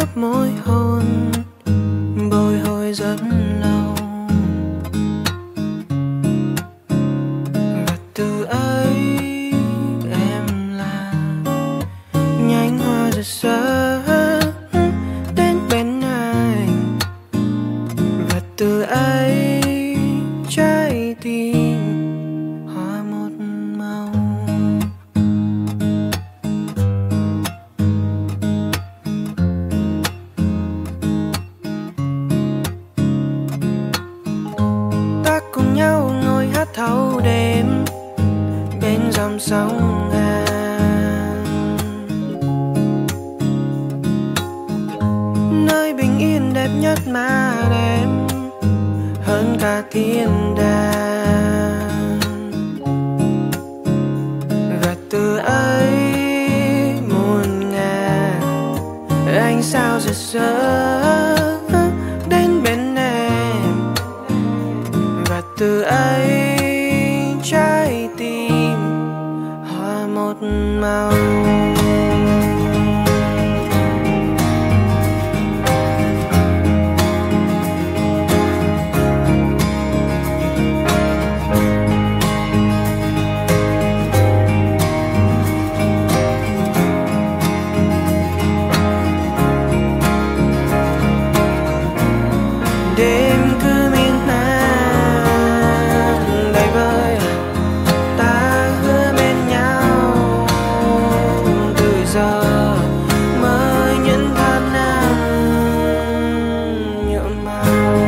nhấp môi hôn bồi hồi rất lâu. Và từ ấy em là nhánh hoa rực rỡ đến bên anh. Và từ ấy trái tim hoa một màu. Ta cùng nhau ngồi hát thâu đêm bên dòng sông Hàn, nơi bình yên đẹp nhất mà em hơn cả thiên đàng. Và từ ấy muôn ngàn ánh sao rực rỡ đến bên em. Và từ ấy trái tim hoa một màu. Đêm cứ miên man đầy vơi, ta hứa bên nhau từ giờ mới những tháng năm nhuộm màu.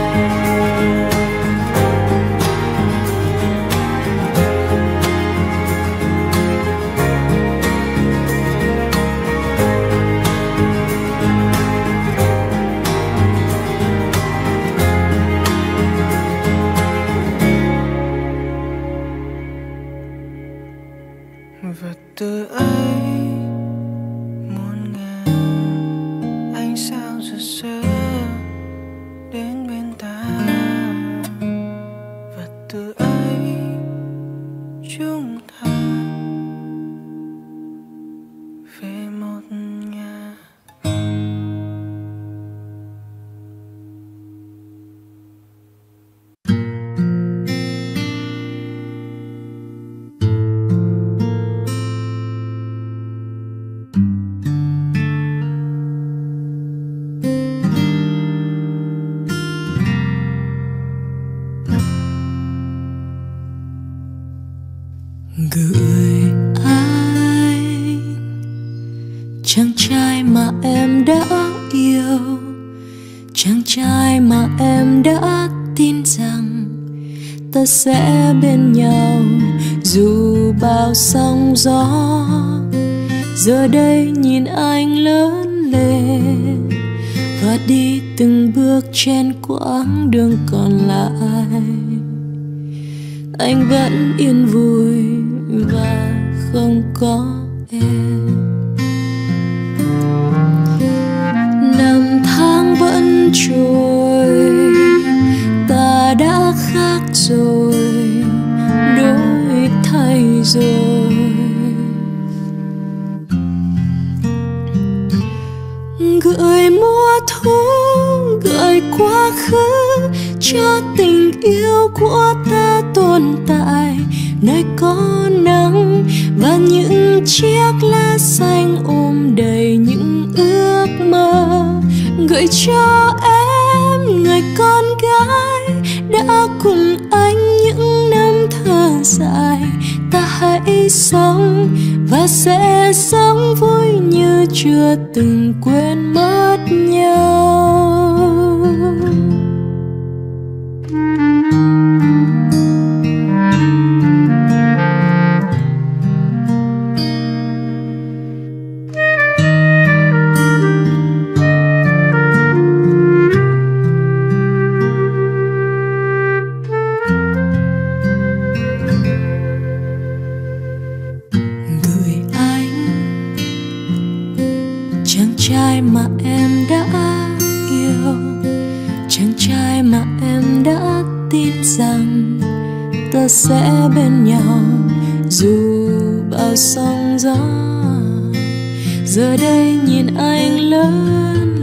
Và từ ấy muôn ngàn ánh sao rực rỡ đến bên ta. Và từ ấy chúng ta về một nhà. Gửi anh chàng trai mà em đã yêu, chàng trai mà em đã tin rằng ta sẽ bên nhau dù bao sóng gió. Giờ đây nhìn anh lớn lên và đi từng bước trên quãng đường còn lại, anh vẫn yên vui và không có em. Năm tháng vẫn trôi, ta đã khác rồi, đổi thay rồi. Gửi mùa thu, gửi quá khứ cho tình yêu của ta tồn tại nơi có nắng và những chiếc lá xanh ôm đầy những ước mơ. Gửi cho em người con gái đã cùng anh những năm thơ dài. Ta hãy sống và sẽ sống vui như chưa từng quên mất nhau. Chàng trai mà em đã yêu, chàng trai mà em đã tin rằng ta sẽ bên nhau dù bao sóng gió. Giờ đây nhìn anh lớn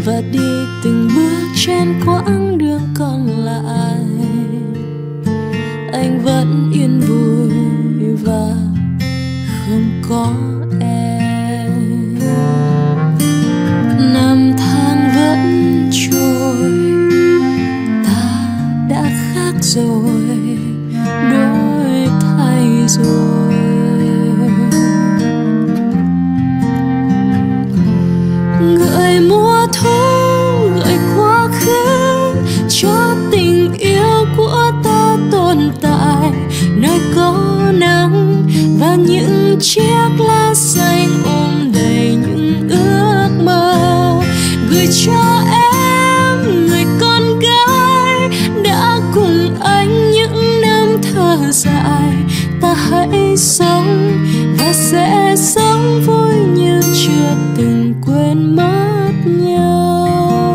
và đi từng bước trên quãng đường còn lại. Anh vẫn yên vui và không có em. Năm tháng vẫn trôi, ta đã khác rồi, đổi thay rồi. Gợi mùa thu, gợi quá khứ cho tình yêu của ta tồn tại nơi có nắng và những chiếc lá xanh ôm đầy những ước mơ. Gửi cho em người con gái đã cùng anh những năm thơ dại. Ta hãy sống và sẽ sống vui như chưa từng quên mất nhau.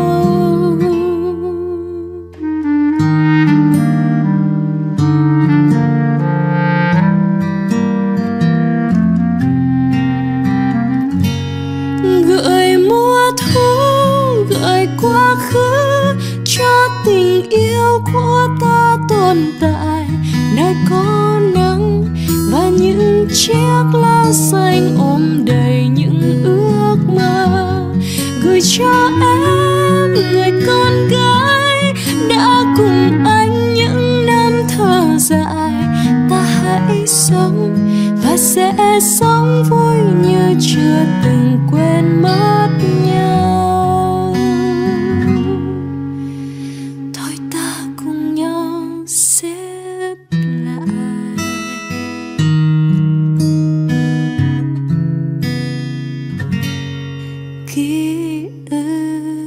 Gợi mùa thu, gợi quá khứ cho tình yêu của ta tồn tại nơi có nắng và những chiếc lá xanh ôm đầy những ước mơ. Gửi cho em người con gái đã cùng anh những năm thơ dại. Ta hãy sống và sẽ sống vui như chưa từng quên mất nhau. Thôi ta cùng nhau xếp lại ký ức.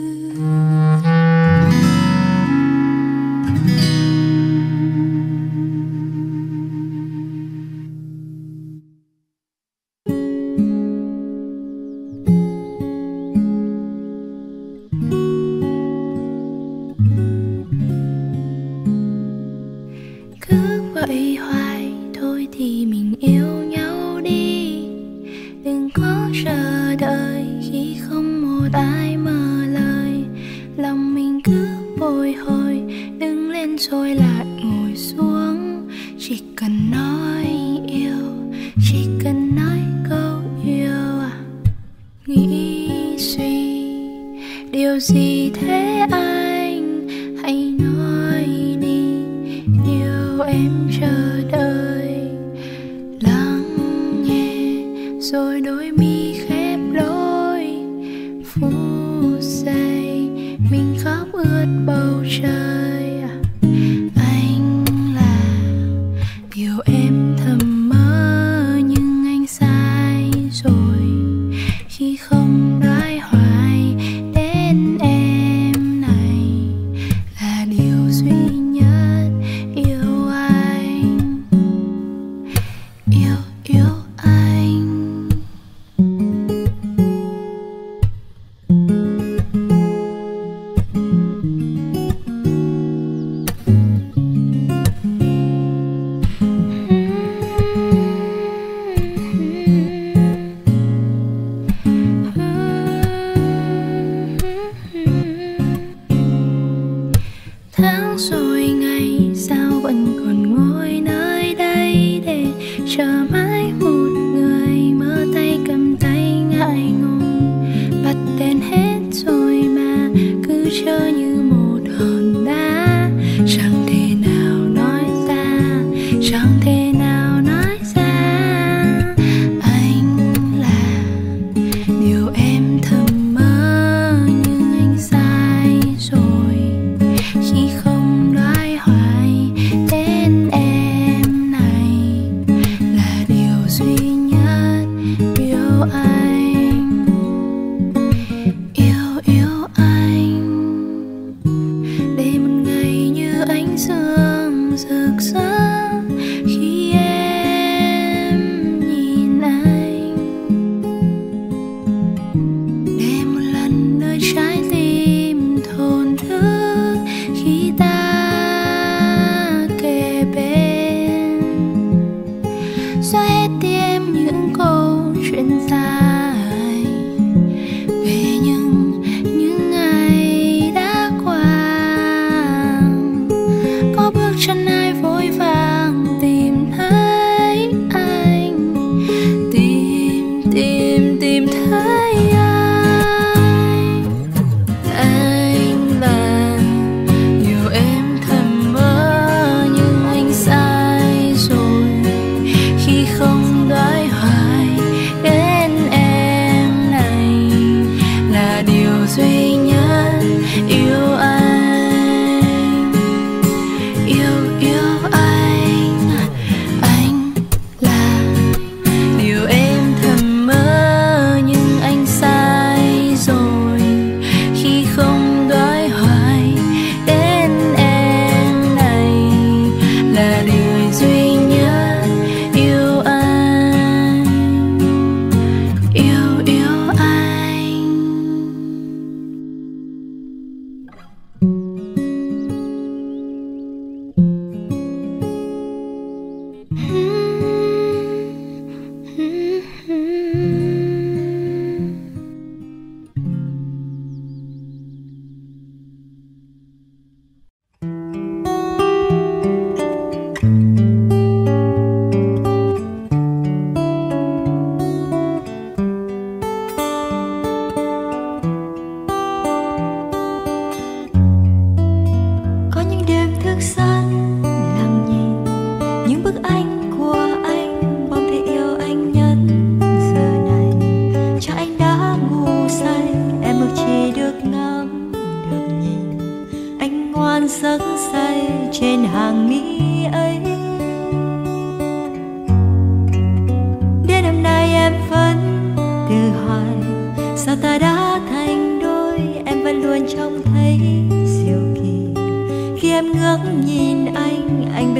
Cứ vậy hoài thôi thì mình yêu nhau đi, đừng có chờ đợi khi không một ai mở lời. Lòng mình cứ bồi hồi, đứng lên rồi lại ngồi xuống. Chỉ cần nói yêu, chỉ cần nói câu yêu à. Nghĩ suy điều gì thế anh, hãy nói đi điều em chờ đợi. Lắng nghe rồi đôi mi khép lối, phút giây mình khóc ướt bầu trời. Anh là điều em thầm mơ, nhưng anh sai rồi khi không nói hoài đến em. Này là điều duy nhất yêu anh, yêu anh.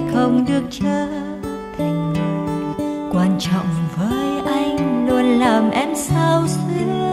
không được trở thành người quan trọng với anh, luôn làm em sao xuyến.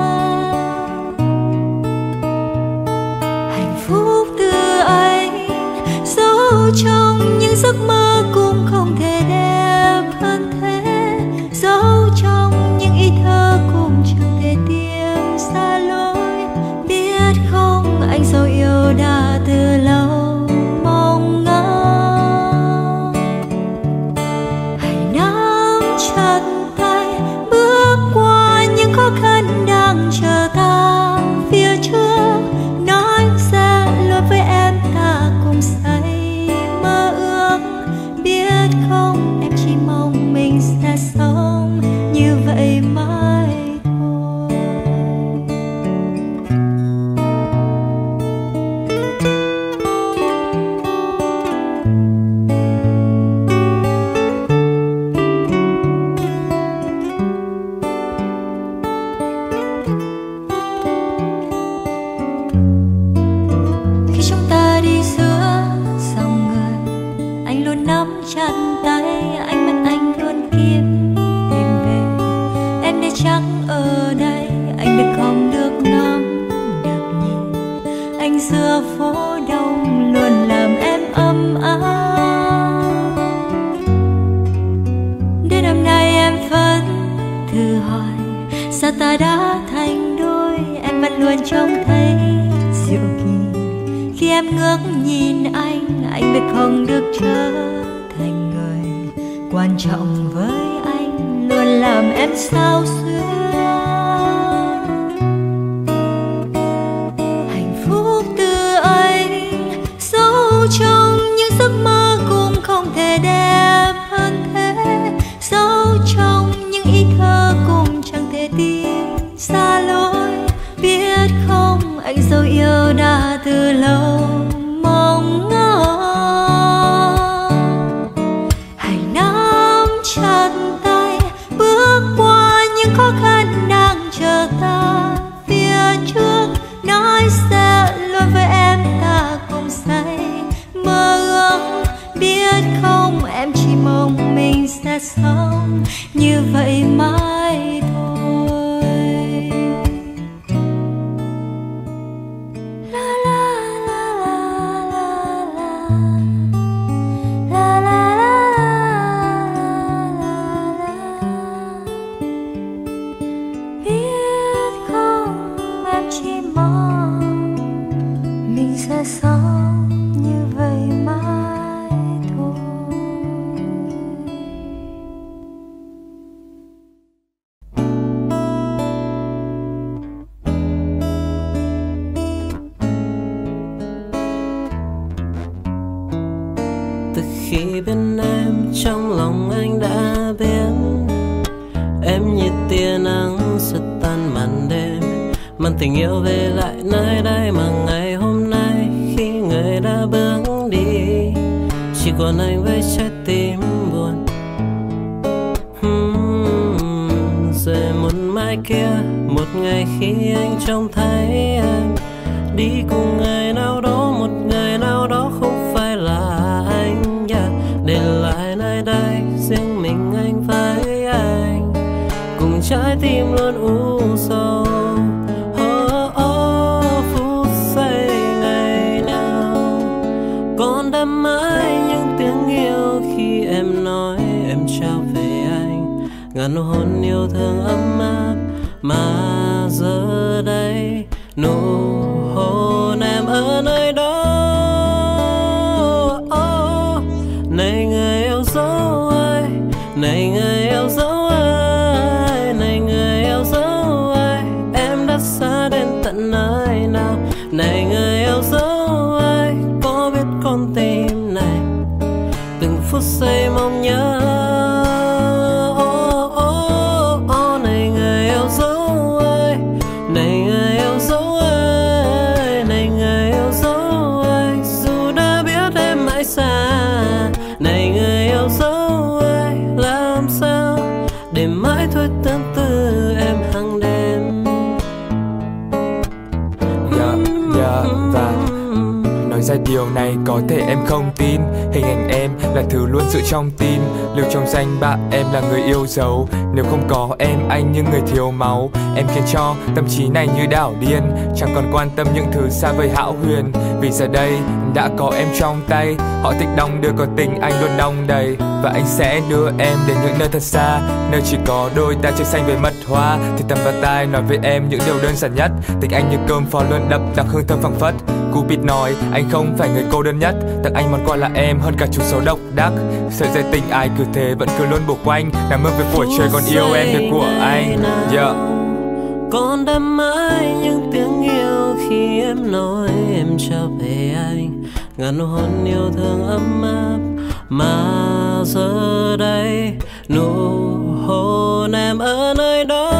Hạnh phúc từ anh giấu trong những giấc mơ cũng không thể đẹp hơn thế, giấu trong những ý thơ cũng chẳng thể tìm xa lối. Biết không, anh dấu yêu đã từ lâu mong ngóng. Hãy nắm chặt tay bước qua những khó khăn đang chờ ta phía trước, nói ra luôn với em ta cùng say mơ ước. Biết không, em chỉ mong mình sẽ sống như vậy mãi thôi. Khi chúng ta đi giữa dòng người, anh luôn nắm chặt tay, ánh mắt anh luôn kiếm tìm về. Em để chắc ở đây, anh biết không được ngắm được nhìn. Anh giữa phố đông luôn làm em ấm áp. Đến hôm nay em vẫn thử hỏi, sao ta đã thành đôi? Em vẫn luôn trông thấy dịu kỳ khi em ngước nhìn anh biết không được trở thành người quan trọng với anh, luôn làm em sao xuyến. Hạnh phúc từ anh giấu trong những giấc mơ cũng không thể đẹp hơn thế, giấu trong những ý thơ cũng chẳng thể tìm xa lối. Biết không, anh dấu yêu đã từ lâu mong ngóng. Hãy nắm chặt tay bước qua những khó khăn đang chờ ta phía trước, nói sẽ luôn với em ta cùng say mơ ước. Biết không, em chỉ mong mình sẽ sống như vậy mãi thôi. Sẽ sống như vậy mãi thôi. Từ khi bên em, trong lòng anh đã biết em như tia nắng sượt tan màn đêm, mang tình yêu về lại nơi đây mà ngày hôm nay khi người đã bước đi, chỉ còn anh với trái tim buồn. Rồi một mai kia, một ngày khi anh trông thấy em đi cùng người nào đó, một người nào đó không phải là anh, để lại nơi đây riêng mình anh với anh, cùng trái tim luôn u sầu. Phút giây ngày nào còn đắm mãi những tiếng yêu khi em nói em trao về anh ngàn nụ hôn yêu thương ấm áp, mà giờ đây nụ hôn em ở nơi đó. Này người yêu dấu ơi, này người yêu dấu ơi, này người yêu dấu ơi, em đã xa đến tận nơi nào? Này người yêu dấu ơi, có biết con tim này từng phút giây mong nhớ. Này người yêu dấu ơi, này người yêu dấu ơi, này người yêu dấu ơi, dù đã biết em mãi xa. Này người yêu dấu ơi, làm sao để mãi thôi tương tư em hàng đêm. Và nói giai điệu này có thể em không tin. Hình ảnh em là thứ luôn giữ trong tim, lưu trong danh bạ em là người yêu dấu. Nếu không có em anh như người thiếu máu. Em khiến cho tâm trí này như đảo điên, chẳng còn quan tâm những thứ xa vời hão huyền. Vì giờ đây đã có em trong tay, họ thích đong đưa còn tình anh luôn đong đầy. Và anh sẽ đưa em đến những nơi thật xa, nơi chỉ có đôi ta chơi xanh với mật hoa. Thì tầm vào tai nói với em những điều đơn giản nhất, tình anh như cơm phó luôn đậm đặc hương thơm phảng phất. Cupid nói anh không phải người cô đơn nhất, tặng anh món quà là em hơn cả chú số độc đắc. Sợi dây tình ai cứ thế vẫn cứ luôn buộc quanh, làm ơn với của trời còn yêu em được của anh. Yeah. Còn đắm mãi những tiếng yêu khi em nói em trở về anh, ngàn nụ hôn yêu thương ấm áp. Mà giờ đây nụ hôn em ở nơi đó,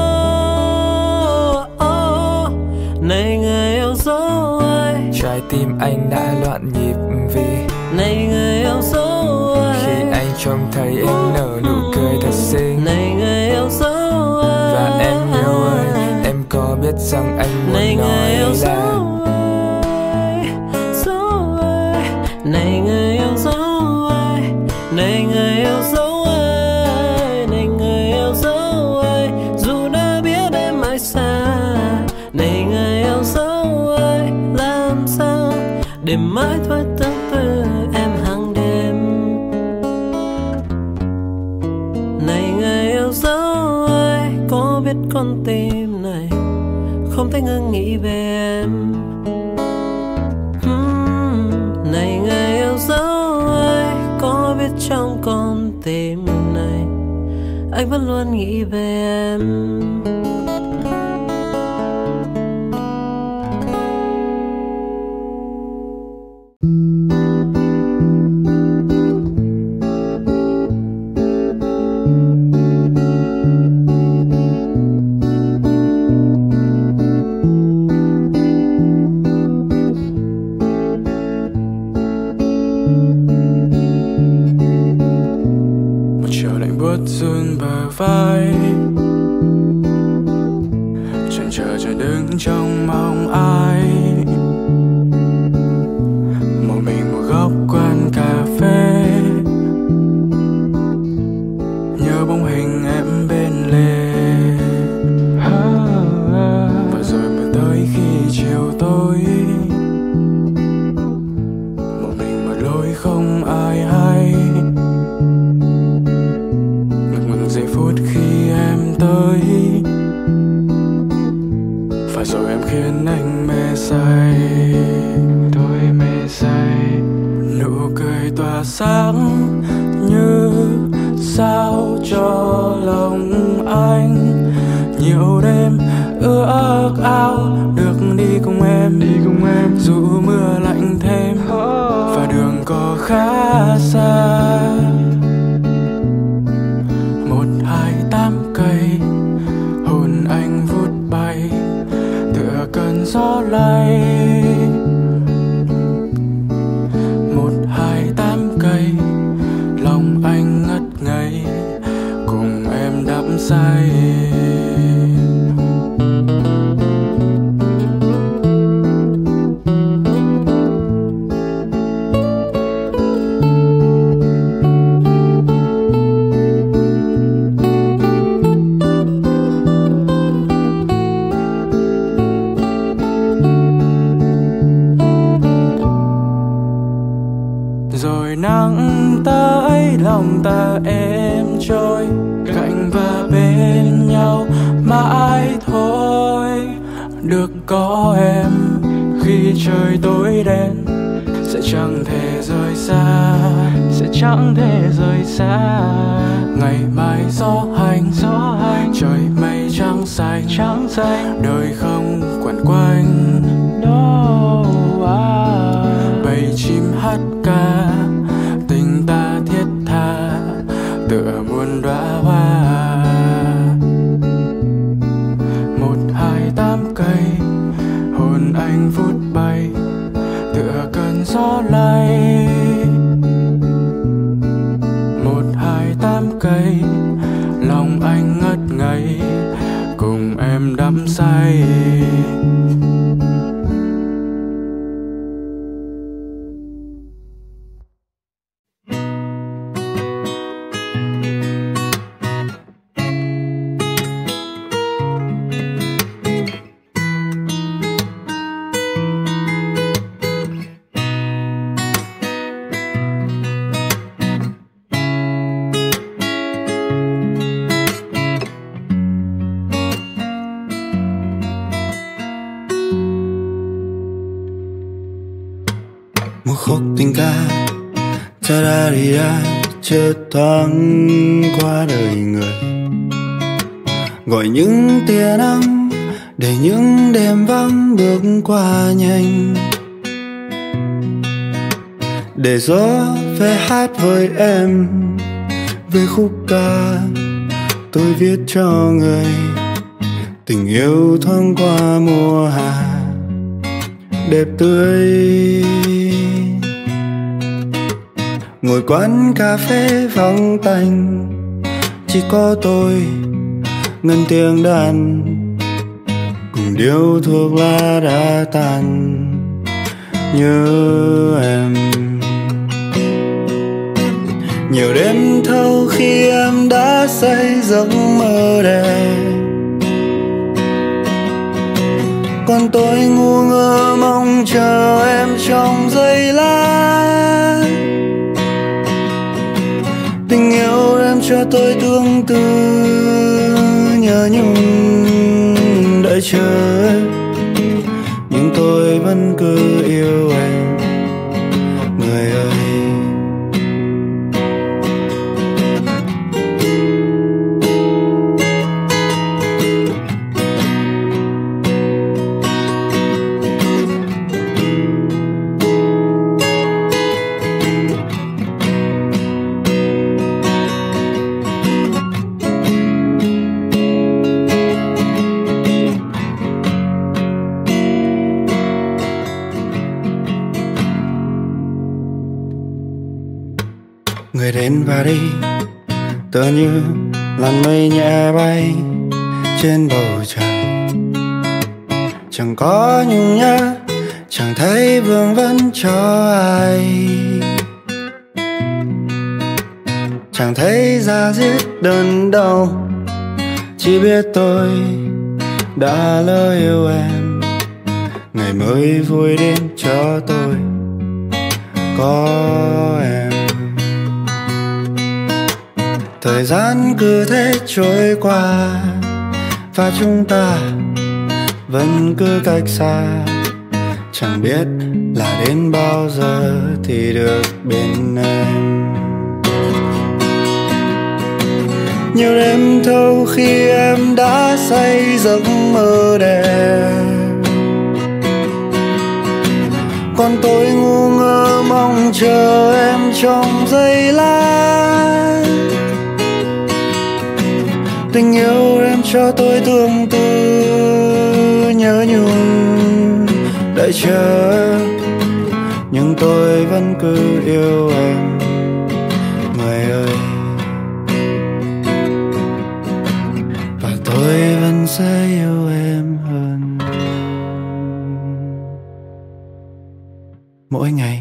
này người yêu dấu ơi. Trái tim anh đã loạn nhịp vì này người yêu dấu ơi. Khi anh trông thấy em nở nụ cười thật xinh, này người yêu dấu ơi. Và em yêu ơi, em có biết rằng anh muốn này nói người yêu là dấu ơi, dấu ơi. Này người yêu dấu ơi, này người yêu dấu ơi, này người yêu dấu ơi. Dù đã biết em mãi xa, này người yêu dấu ơi. Làm sao để mãi thôi tương tư em hàng đêm. Này người yêu dấu ơi, có biết con tim này không thể ngừng nghĩ về em. Này người yêu dấu ơi, có biết trong con tim này anh vẫn luôn nghĩ về em. run bờ vai, chần chờ chờ đứng trong mong ai. Một mình một góc quán cà phê, nhớ bóng hình em bên lề. Và rồi mới tới khi chiều tối, một mình một lối không ai hay. Giây phút khi em tới, và rồi em khiến anh mê say. Tôi mê say, nụ cười tỏa sáng như sao cho lòng anh. Nhiều đêm ước ao được đi cùng em, dù mưa lạnh thêm và đường có khá xa. 128 cây hồn anh vút bay tựa cơn gió lay. 128 cây lòng anh ngất ngây cùng em đắm say. Rồi nắng tới lòng ta êm trôi, cạnh và bên nhau mãi thôi. Được có em khi trời tối đen, sẽ chẳng thể rời xa, sẽ chẳng thể rời xa. Ngày mai gió hành, trời mây trắng xanh, đời không quẩn quanh. Bầy chim hát ca, tình ta thiết tha tựa muôn đóa hoa. 128 cây hồn anh vút bay tựa cơn gió lay. 128 cây lòng anh ngất ngây cùng em đắm say. cuộc tình ca ta ra đi ra chợt thoáng qua đời người, gọi những tia nắng để những đêm vắng bước qua nhanh, để gió về hát với em về khúc ca tôi viết cho người. Tình yêu thoáng qua mùa hạ đẹp tươi, ngồi quán cà phê vắng tanh, chỉ có tôi ngân tiếng đàn cùng điếu thuốc lá đã tàn. Nhớ em nhiều đêm thâu khi em đã say giấc mơ đẹp, còn tôi ngu ngơ mong chờ em trong giây lát. Tình yêu em cho tôi tương tư nhớ nhung đợi chờ, nhưng tôi vẫn cứ yêu em người ơi. Người đến và đi tựa như làn mây nhẹ bay trên bầu trời, chẳng có nhung nhớ, chẳng thấy vương vấn cho ai, chẳng thấy da diết đớn đau, chỉ biết tôi đã lỡ yêu em. Ngày mới vui đến cho tôi có em. Thời gian cứ thế trôi qua và chúng ta vẫn cứ cách xa, chẳng biết là đến bao giờ thì được bên em. Nhiều đêm thâu khi em đã say giấc mơ đẹp, còn tôi ngu ngơ mong chờ em trong giây lát. Tình yêu em cho tôi tương tư nhớ nhung đợi chờ, nhưng tôi vẫn cứ yêu em người ơi. Và tôi vẫn sẽ yêu em hơn mỗi ngày.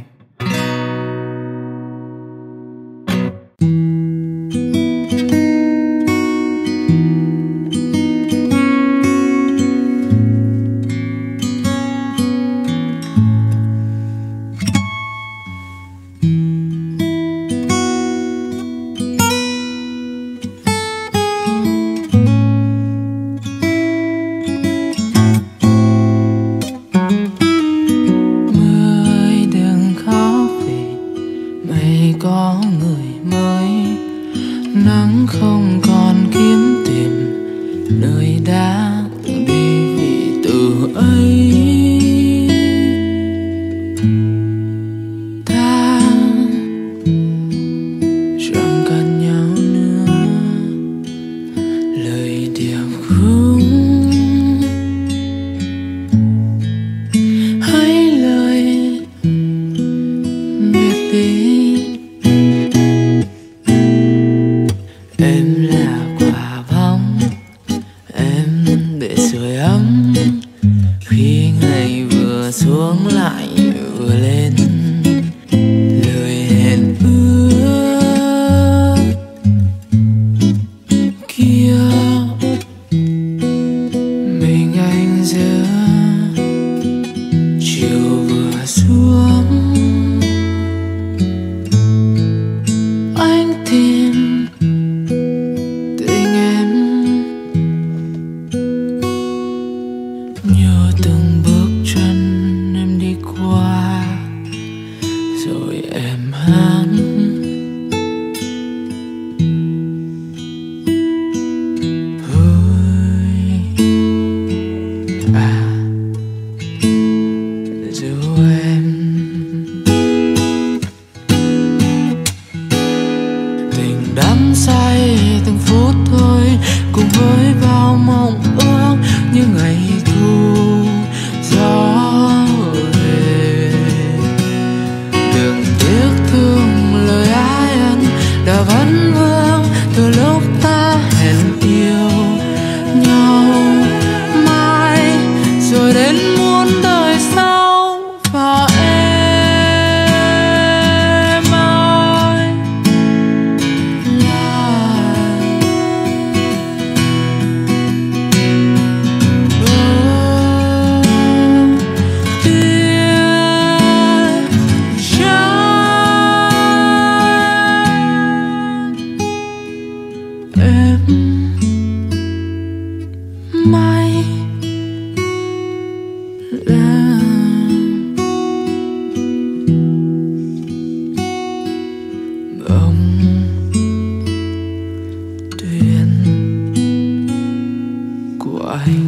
mai là bông tuyển của anh.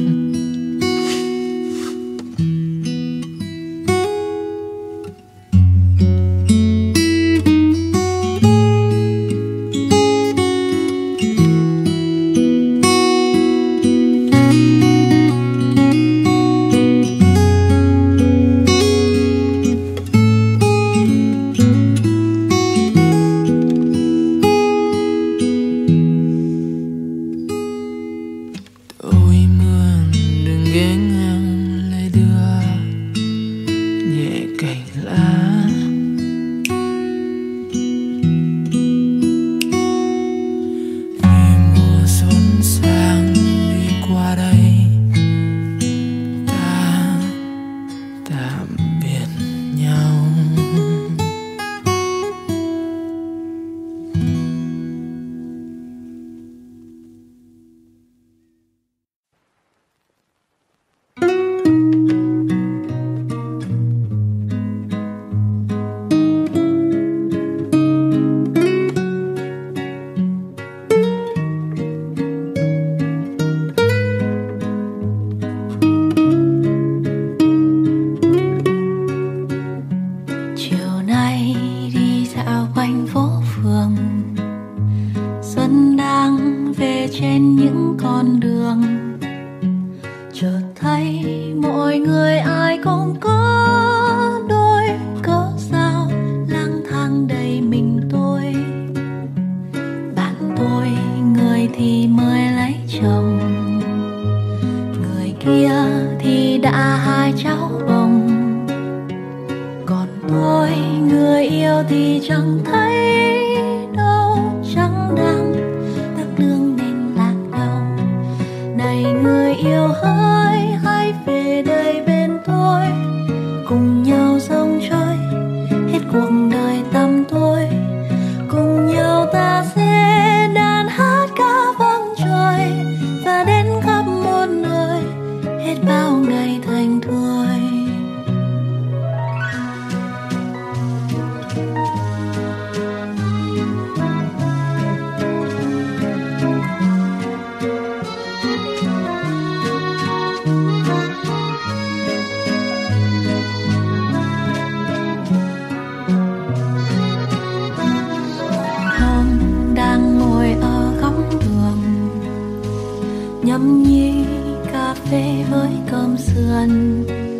nhâm nhi cà phê với cơm sườn,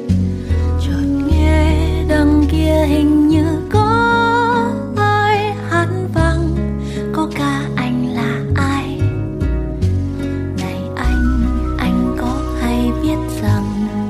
chợt nghe đằng kia hình như có ai hát vang, có ca anh là ai. Này anh có hay biết rằng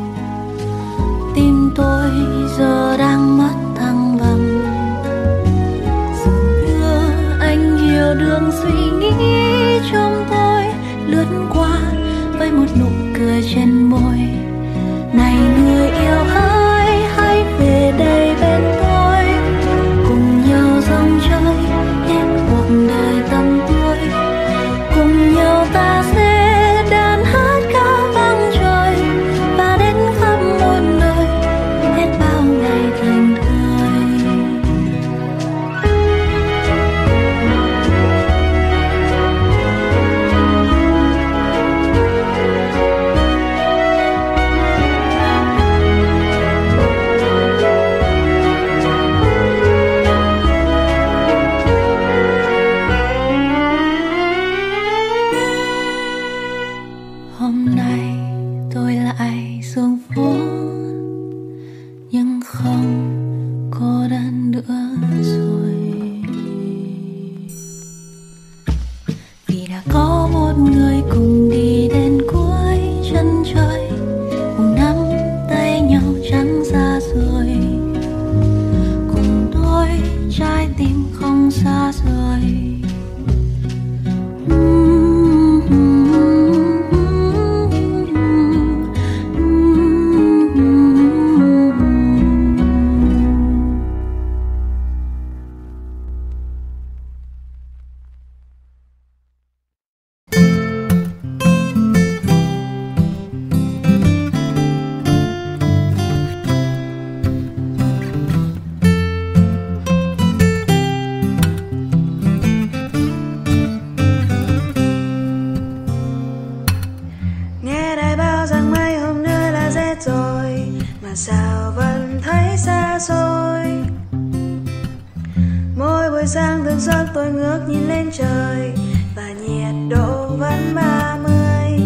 tim tôi giờ đang mất thăng bằng, dường như anh hiểu đường suy nghĩ trong tôi lướt qua với một nụ cười trên môi. Này người yêu hỡi, hãy về đây bên tôi, cùng nhau dòng chơi hết cuộc đời tầm tôi, cùng nhau ta sẽ đàn hát ca vang trời và đến khắp muôn nơi hết bao ngày thành thơi. Hôm nay tôi lại xuống phố nhưng không cô đơn nữa rồi, vì đã có một người cùng đi đến cuối chân trời, cùng nắm tay nhau chẳng xa rồi, cùng tôi trái tim không xa rời. mà sao vẫn thấy xa xôi. Mỗi buổi sáng thức giấc tôi ngước nhìn lên trời và nhiệt độ vẫn 30.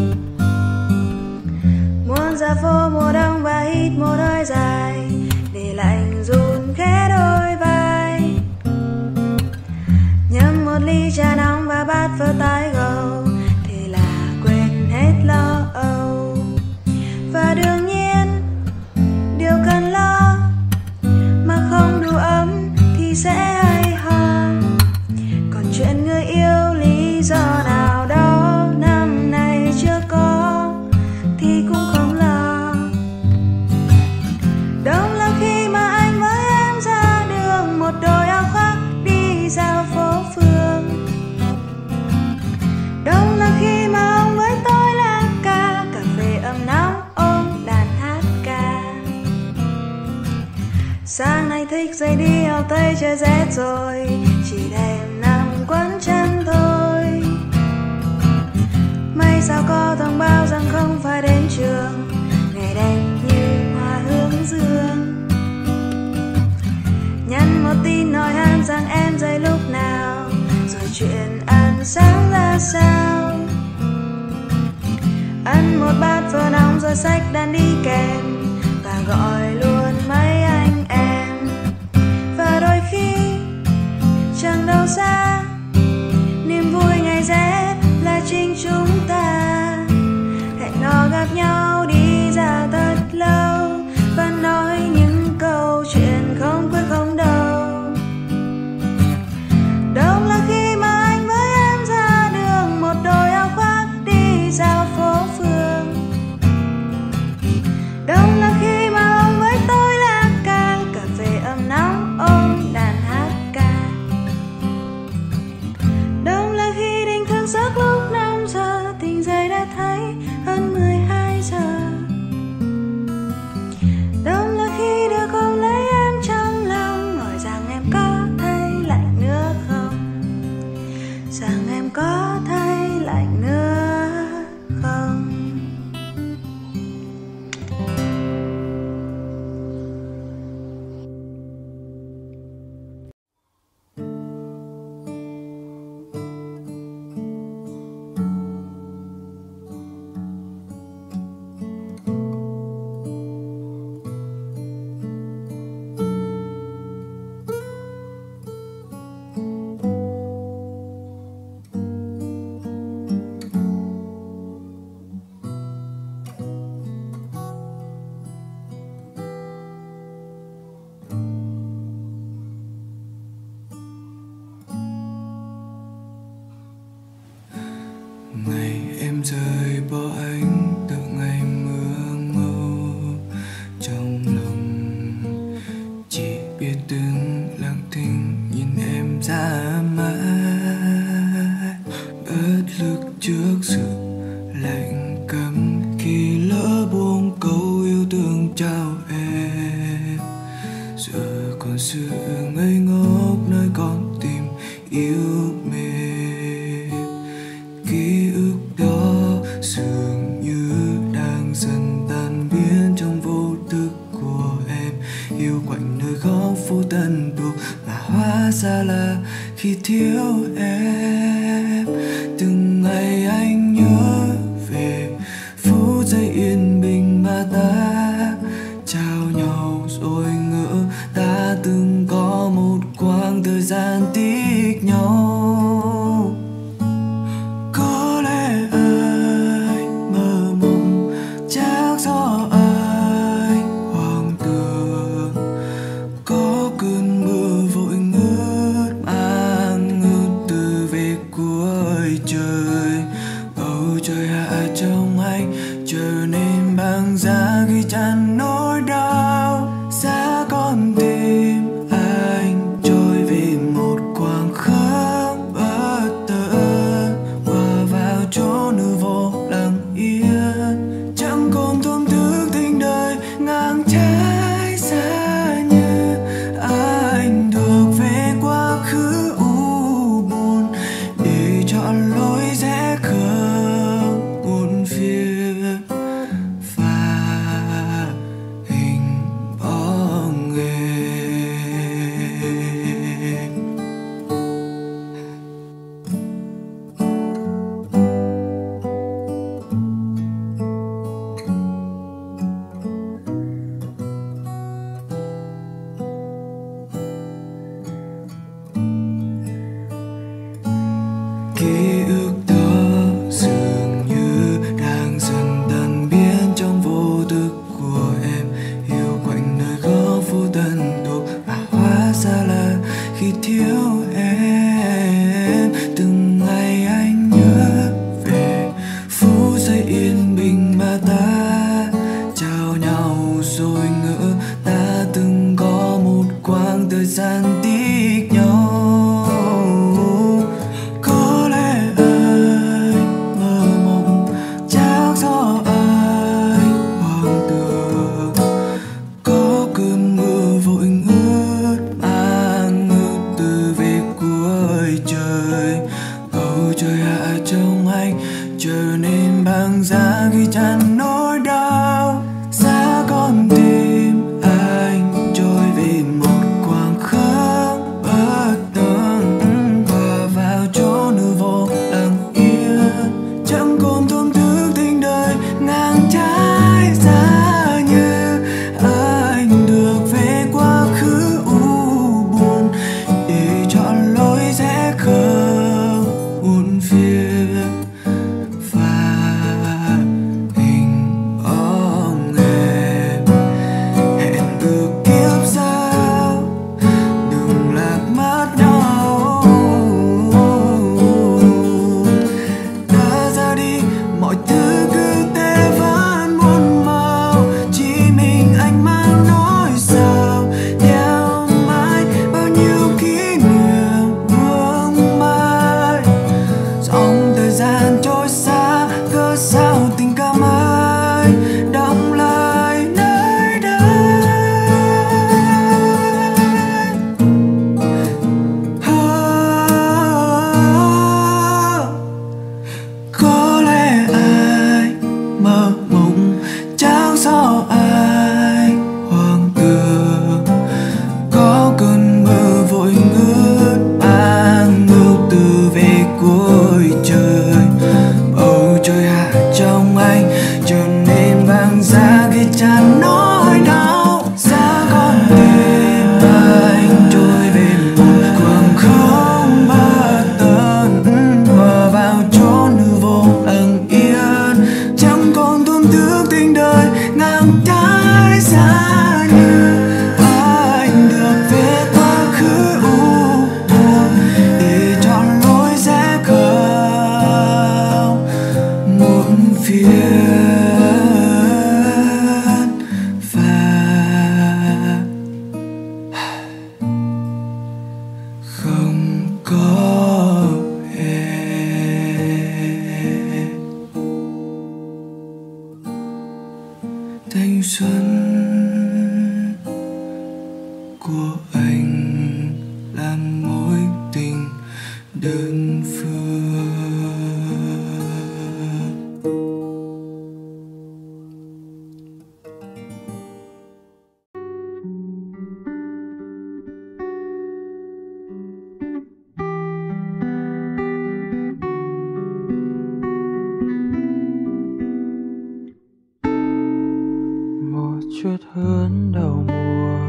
Muốn ra phố mùa đông và hít một hơi dài để lạnh run khẽ đôi vai. Nhâm một ly trà nóng và bát phở tái gầu, thế là quên hết lo âu. Và đương nhiên điều cần lo mà không đủ ấm thì sẽ hay ho. Còn chuyện người yêu lý do nào đó năm nay chưa có thì cũng không lo. Đông là khi mà anh với em ra đường, một đôi áo khoác đi dạo phố phường. Đông là khi mà ông với tôi là cà phê ấm nóng ôm đàn hát ca. Sáng nay thích dậy đi học Tây trời rét rồi, chỉ đêm nằm quấn chân thôi. May sao có thông báo rằng không phải đến trường, ngày đẹp như hoa hướng dương. Nhắn một tin hỏi han rằng em dậy lúc nào, rồi chuyện ăn sáng ra sao. Ăn một bát phở nóng rồi xách đàn đi kèm và gọi luôn mấy anh em. Và đôi khi chẳng đâu xa, niềm vui ngày rét là chính chúng ta. Hẹn hò gặp nhau đi dạo thật lâu và nói những câu chuyện không quên không đâu. Đông là khi mà anh với em ra đường, một đôi áo khoác đi dạo phố phường. Đông là khi mà ông với tôi là cà phê ấm nóng ôm đàn hát ca. Đông là khi định thức giấc lúc 5 giờ, tỉnh dậy đã thấy hơn 12 giờ. Đông là khi được ôm lấy em trong lòng, hỏi rằng em có thấy lạnh nữa không, rằng em có thấy lạnh nữa không. Ngày em rời bỏ anh, từ ngày mưa ngâu trong lòng, chỉ biết đứng lặng thinh nhìn em ra mãi. Bất lực trước sự lạnh cấm khi lỡ buông câu yêu thương trao em. Giờ còn sự ngây ngốc nơi con tim yêu mềm. Ký ức đó dường như đang dần tan biến trong vô thức của em. Yêu quạnh nơi góc phố Tân Đô mà hóa ra là khi thiếu em. Từng ngày anh nhớ về phút giây yên bình mà ta trao nhau rồi ngỡ ta từng có một quãng thời gian thích nhau. Có lẽ anh mơ mộng chắc do anh hoang tưởng, có cơn mưa vội ngớt mang ngớt từ về cuối trời. Bầu trời hạ trong anh trở nên băng giá khi chăn nỗi đau. Giá con tim anh trôi về một khoảng khắc bất tận, hòa vào chỗ nữ vô lặng yên. Chẳng còn thổn thức tình đời ngang trái xa như anh thuộc về quá khứ u buồn để chọn lối rẽ không buồn phiền. Và ra ghi chặn nỗi đau. Xa con tim anh trôi vì một khoảng khắc bất tường, hòa vào chỗ nữ vô lặng yên, chẳng còn thổn thức tình đời ngang trái ra như anh được về quá khứ u buồn để chọn lối sẽ không muộn phiền và hình bóng em. Hẹn ước kiếp sau đừng lạc mất nhau. Đã ra đi mọi thứ cứ thế vẫn muôn màu, chỉ mình anh mang nỗi sầu theo mãi bao nhiêu kỷ niệm vương mãi. Dòng thời gian trôi xa, cớ sao tình cảm ai đọng lại nơi đây. Có lẽ ai mơ mộng chẳng do ai hoang tưởng, có cơn mơ vội ngước mang ưu tư về cuối trời. Bầu trời hạ trong anh trở nên vàng da ghi chặn nỗi đau. Xa con tim anh trôi về một khoảng không bất tường, hòa vào chỗ nữ vô lặng yên, chẳng còn thổn thức tình đời ngang trái xa như anh được về quá khứ u buồn để chọn lối sẽ không muộn phiền và không có em. Thanh xuân của anh là mối tình đơn phương. Một chút hơn đầu mùa,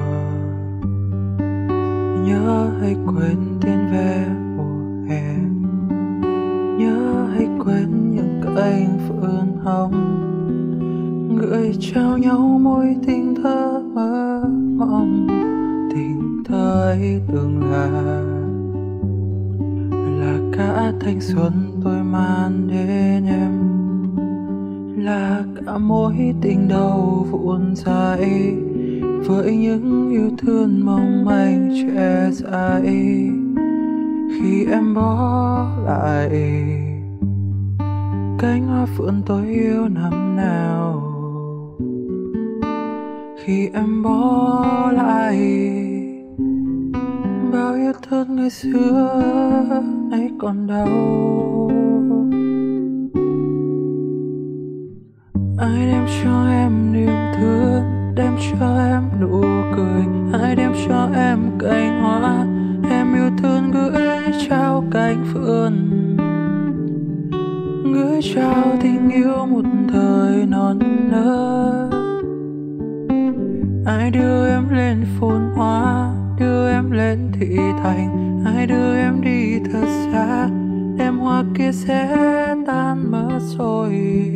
nhớ hay quên tên vé mùa hè, nhớ hay quên những cánh phượng hồng gửi trao nhau mối tình thơ mơ mộng. Tình thơ ấy từng là cả thanh xuân tôi mang đến em, là cả mối tình đầu vụn dài với những yêu thương mong manh trẻ dại. Khi em bỏ lại cánh hoa phượng tôi yêu năm nào, khi em bỏ lại bao yêu thương ngày xưa nay còn đau. Ai đem cho em niềm thương, đem cho em nụ cười, ai đem cho em cành hoa em yêu thương gửi trao cánh phượng, gửi trao tình yêu một thời non nớt. Ai đưa em lên phồn hoa, đưa em lên thị thành, ai đưa em đi thật xa, đêm hoa kia sẽ tan mất rồi,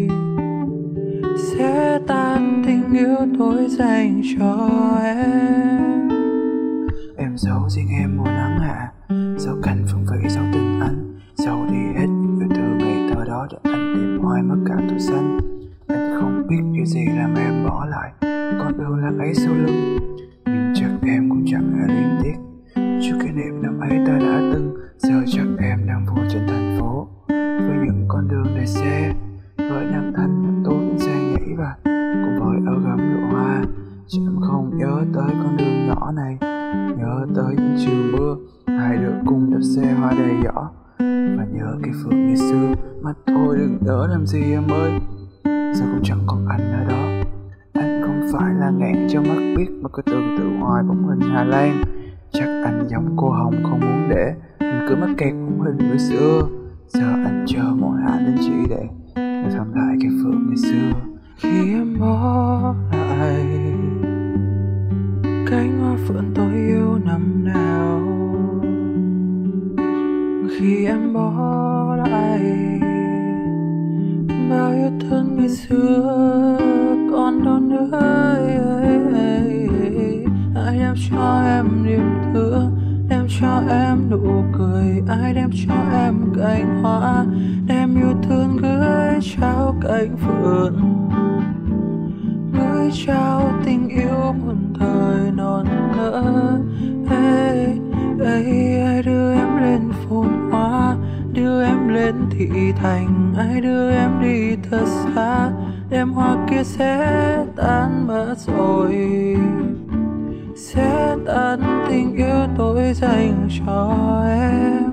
sẽ tan tình yêu tôi dành cho em. Em giấu riêng em mùa nắng hạ, giấu cảnh phương vĩ, giấu tình anh, giấu đi hết yêu thương ngày thơ đó để anh tìm hoài mất cả tuổi xanh. Anh không biết điều gì làm em bỏ lại con đường lạc ấy sau lưng, nhưng chắc em cũng chẳng hề liên tiếc. Trước kỷ niệm năm ấy ta đã từng, giờ chắc em đang vô trên thành phố với những con đường đầy xe, với nam thanh và tốn xe nhảy và cùng với áo gấm lụa hoa. Chứ em không nhớ tới con đường nhỏ này, nhớ tới những chiều mưa hai đứa cùng đạp xe hoa đầy giỏ, và nhớ cái phượng ngày xưa. Mà thôi đừng đỡ làm gì em ơi, giờ cũng chẳng còn anh ở đó. Anh không phải là ngạn cho mắt biết, mà cứ tương tự hoài bóng hình Hà Lan. Chắc anh giống cô Hồng không muốn để mình cứ mắc kẹt bóng hình người xưa. Giờ anh chờ mọi hạ đến chỉ để thăm lại cái phượng ngày xưa. Khi em bỏ lại cánh hoa phượng tôi yêu năm nào, khi em bỏ lại bao yêu thương ngày xưa còn đâu nữa. Ai đem cho em niềm thương, đem cho em nụ cười, ai đem cho em cánh hoa, đem yêu thương gửi trao cánh phượng, gửi trao tình yêu muôn thời non nỡ. Ai đưa em lên phồn hoa, đưa em lên thị thành, ai đưa em đi thật xa, đêm hoa kia sẽ tan mất rồi, sẽ tan tình yêu tôi dành cho em.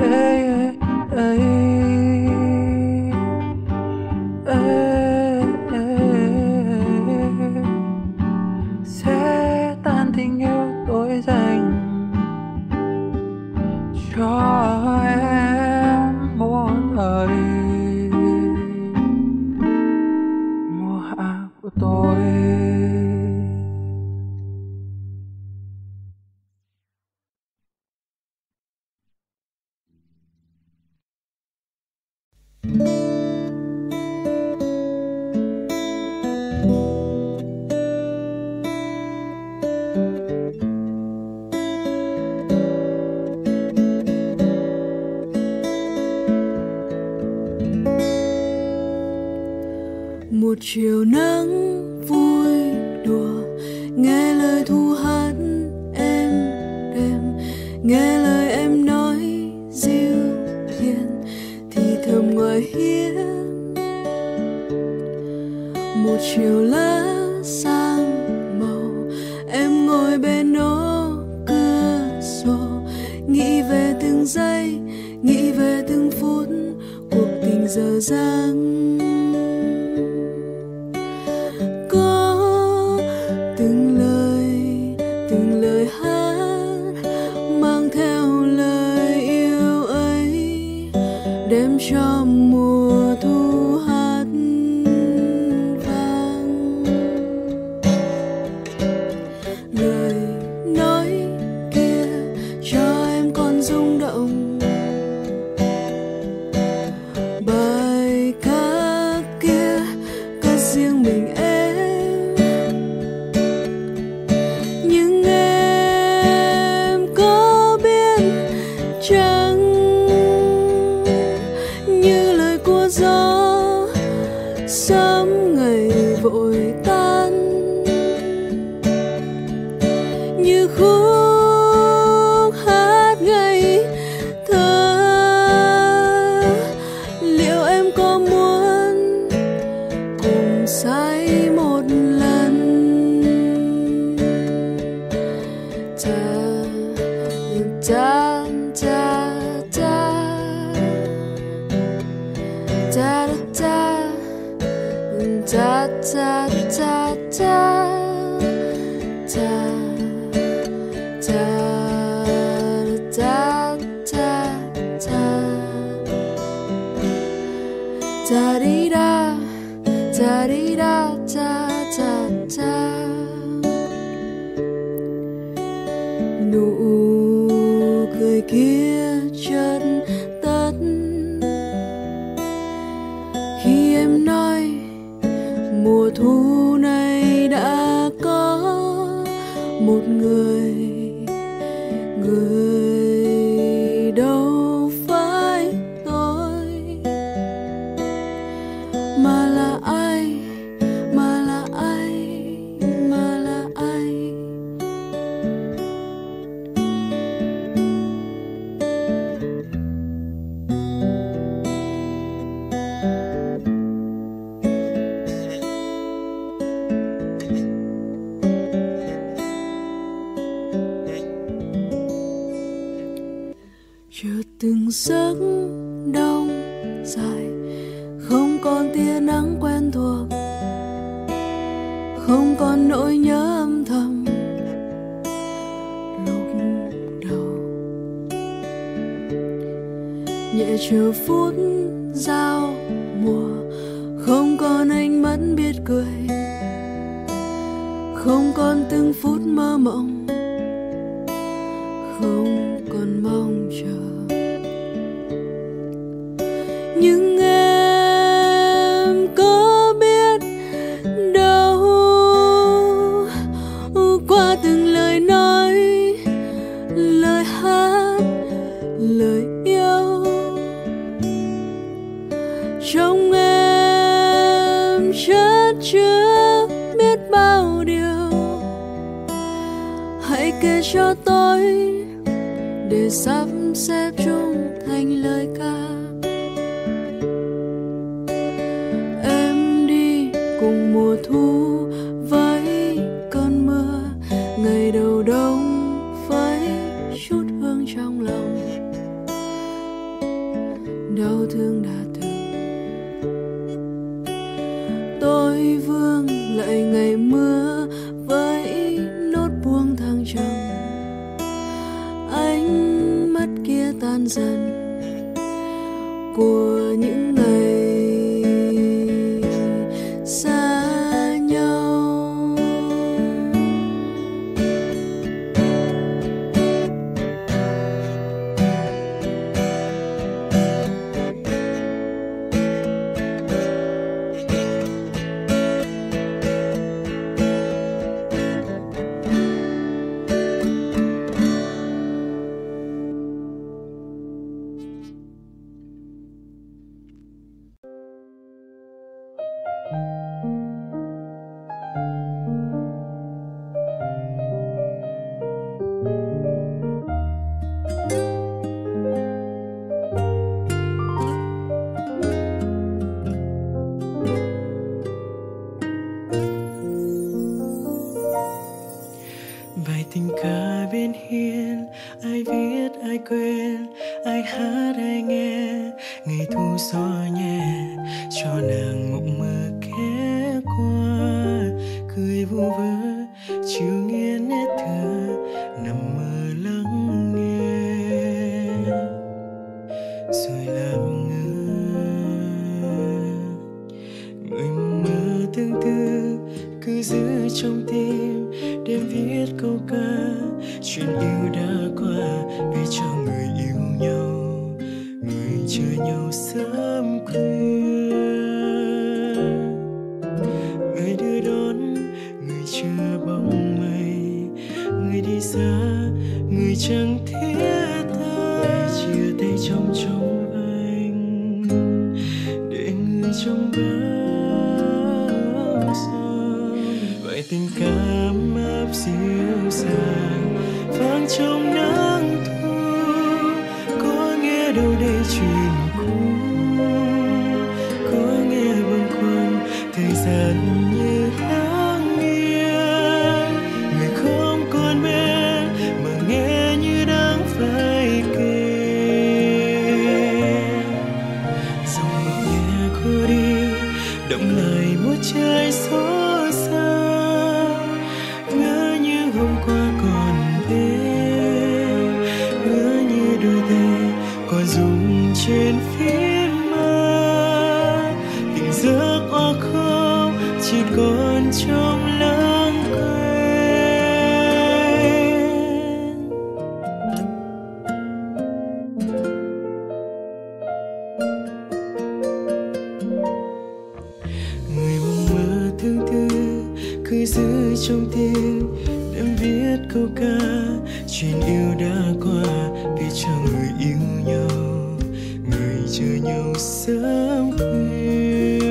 Sẽ tan tình yêu tôi dành cho em muôn đời. Mùa hạ của tôi. Một chiều nắng vui đùa, nghe lời thu hát êm đềm, nghe lời em nói dịu hiền thì thầm ngoài hiên. Một chiều lá sang màu, em ngồi bên ô cửa sổ, nghĩ về từng giây, nghĩ về từng phút cuộc tình dở dang. Từng lời hát mang theo lời yêu ấy, đem cho mùa thu hát vang. Lời nói kia cho em còn rung động, bài ca kia cất riêng mình em. Sớm ngày vội tan như khúc hát ngây thơ. Liệu em có muốn cùng say một lần? Ta ta ta ta ta ta ta ta ta ta ta ta ta ta ta đi da ta đi da ta ta ta. Nụ cười kia chân tất khi em nói mùa thu này đã có một người, người đâu phải tôi, mà là ai, mà là ai, mà là ai. Chờ từng giấc đông dài, không còn tia nắng quen thuộc, không còn nỗi nhớ âm thầm lúc đầu. Nhẹ chiều phút giao mùa, không còn ánh mắt biết cười, không còn từng phút mơ mộng, không còn mong chờ. Nhưng em có biết đâu, qua từng lời nói, lời hát, lời yêu, trong em chất chứa biết bao điều. Hãy kể cho tôi để sắp xếp chúng thành lời ca. Em đi cùng mùa thu với cơn mưa, ngày đầu đông với chút hương trong lòng. Đau thương đã từng tôi vương lại ngày mưa với nốt buông thăng trầm. Ánh mắt kia tan dần của những ngày xa nhau. Bài tình ca bên hiên, ai viết ai quên, ai hát ai nghe, ngày thu gió nhẹ cho nàng mộng mơ ghé qua. Cười vu vơ chiều nghiêng nét thơ, nằm mơ lắng nghe rồi làm ngơ. Người mơ tương tư cứ giữ trong tim, đêm viết câu ca chuyện yêu đã qua, vì cho người yêu nhau, người chờ nhau sớm khuya. Người đưa đón, người chờ bóng mây, người đi xa, người chẳng thiết tha, chia tay trong anh để người trong bao giờ. Vậy tình cảm ấp dịu dàng vang trong nắng thu, có nghe đâu đây chuyện cũ, có nghe bâng khuâng thời gian như lắng nghiêng. Người không còn bên mà nghe như đang phải kể, dòng ngược nhẹ khô đi động lại một trời xót xa. Ngỡ như hôm qua còn bên, ngỡ như đôi tay còn dùng trên phim ma. Tình giấc oa khóc chỉ còn trong lãng quên. Người mong mơ tương tư cứ giữ trong tim, đêm viết câu ca chuyện yêu đã qua, vì cho người yêu nhau, người chờ nhau sớm khuya.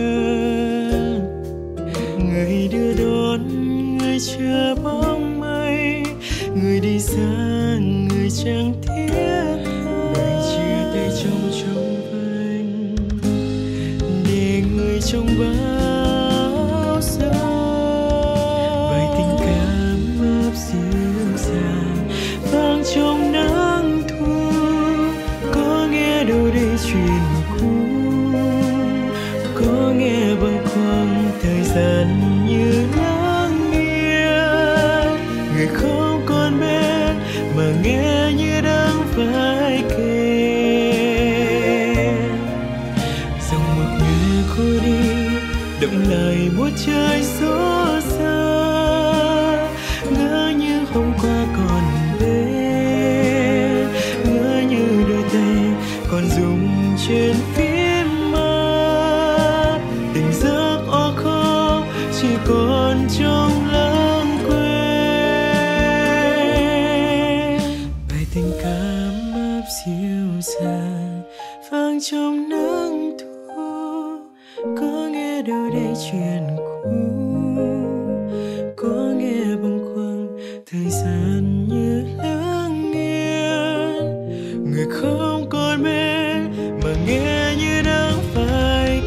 Người đưa đón, người chờ bóng mây, người đi xa, người chẳng thiết tha, người chia tay trong anh để người trong bao giờ. Bài tình cảm ấp dịu dàng vang trong nắng thu, có nghe đâu đây chuyện cũ, có nghe bâng khuâng thời gian như nắng một trời xót xa, ngỡ như hôm qua còn bên, ngỡ như đôi tay còn dùng trên phím ma. Tình giấc ó khó chỉ còn trong lãng quên. Bài tình cảm ấp dịu dàng vang trong nắng thu, có nghe đâu đây chuyện cũ, có nghe bâng khuâng thời gian như lắng nghiêng. Người không còn bên mà nghe như đang phải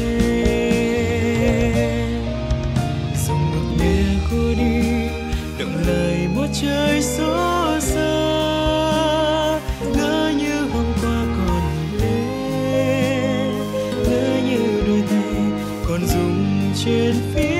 kề. Dòng ngược nghe cô đi động lại một trời xót xa, ngỡ như hôm qua còn bên, ngỡ như đôi tay còn dùng trên phía